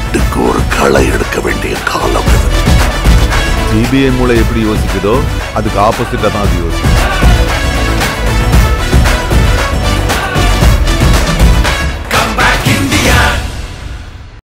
நாட்டுக்கு ஒரு களை எடுக்க வேண்டிய காலம் இது. சிபிஐ மூளை எப்படி யோசிக்குதோ அதுக்கு ஆப்போசிட்டா தான் அது யோசிக்கும்.